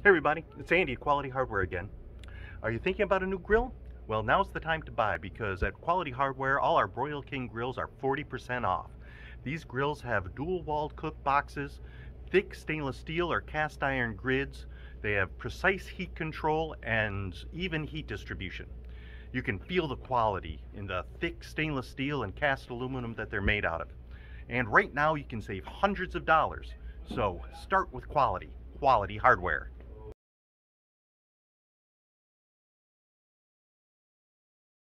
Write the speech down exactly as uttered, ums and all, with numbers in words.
Hey everybody, it's Andy at Quality Hardware again. Are you thinking about a new grill? Well, now's the time to buy because at Quality Hardware, all our Broil King grills are forty percent off. These grills have dual-walled cook boxes, thick stainless steel or cast iron grids. They have precise heat control and even heat distribution. You can feel the quality in the thick stainless steel and cast aluminum that they're made out of. And right now you can save hundreds of dollars. So start with quality, Quality Hardware.